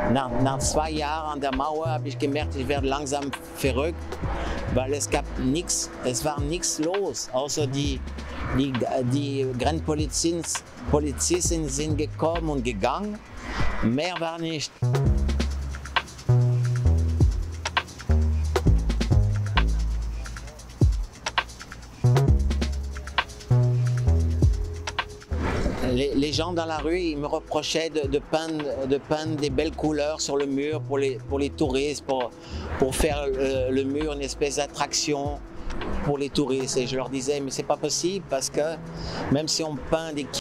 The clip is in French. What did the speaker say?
Nach 2 Jahren an der Mauer habe ich gemerkt, ich werde langsam verrückt, weil es war nichts los, außer die Grenzpolizisten sind gekommen und gegangen, mehr war nicht. Les gens dans la rue, ils me reprochaient de peindre des belles couleurs sur le mur pour les touristes, pour faire le mur une espèce d'attraction pour les touristes. Et je leur disais, mais c'est pas possible parce que même si on peint des